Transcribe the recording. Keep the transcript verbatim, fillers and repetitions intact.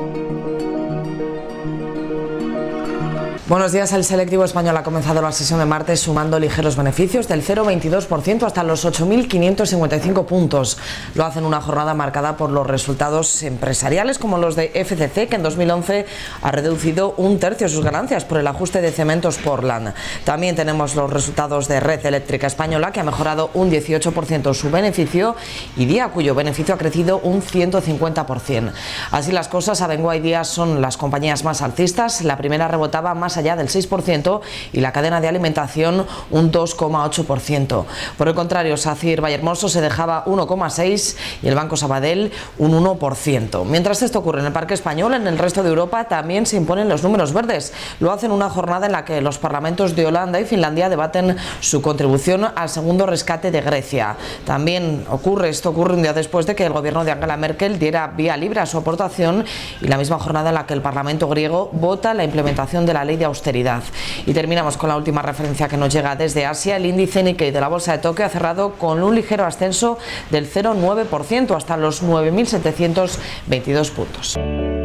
Buenos días. El selectivo español ha comenzado la sesión de martes sumando ligeros beneficios del cero coma veintidós por ciento hasta los ocho mil quinientos cincuenta y cinco puntos. Lo hace en una jornada marcada por los resultados empresariales como los de F C C, que en dos mil once ha reducido un tercio sus ganancias por el ajuste de Cementos Portland. También tenemos los resultados de Red Eléctrica Española, que ha mejorado un dieciocho por ciento su beneficio, y Día, cuyo beneficio ha crecido un ciento cincuenta por ciento. Así las cosas, Abengoa y Día son las compañías más alcistas. La primera rebotaba más allá del seis por ciento y la cadena de alimentación un dos coma ocho por ciento. Por el contrario, SACIR Vallehermoso se dejaba uno coma seis por ciento y el Banco Sabadell un uno por ciento. Mientras esto ocurre en el parque español, en el resto de Europa también se imponen los números verdes. Lo hacen una jornada en la que los parlamentos de Holanda y Finlandia debaten su contribución al segundo rescate de Grecia. También ocurre, esto ocurre un día después de que el gobierno de Angela Merkel diera vía libre a su aportación, y la misma jornada en la que el Parlamento griego vota la implementación de la ley de austeridad. Y terminamos con la última referencia que nos llega desde Asia. El índice Nikkei de la bolsa de Tokio ha cerrado con un ligero ascenso del cero coma nueve por ciento hasta los nueve mil setecientos veintidós puntos.